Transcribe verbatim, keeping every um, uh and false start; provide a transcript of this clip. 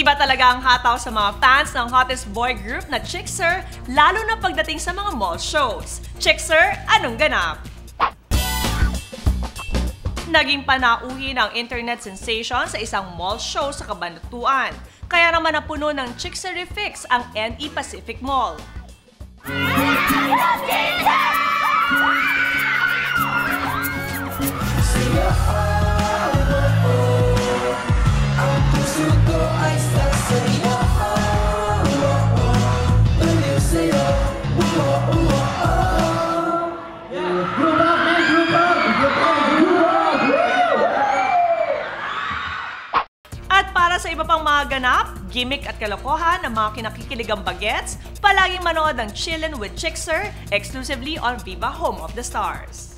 Iba talaga ang hataw sa mga fans ng hottest boy group na Chicser, lalo na pagdating sa mga mall shows. Chicser, anong ganap? Naging panauhi ng internet sensation sa isang mall show sa Cabanatuan. Kaya naman napuno ng Chicserifics ang N E Pacific Mall. At para sa iba pang mga ganap, gimmick at kalokohan ng mga kinakikiligang bagets, palaging manood ng Chillin' with Chicser exclusively on VIVA Home of the Stars.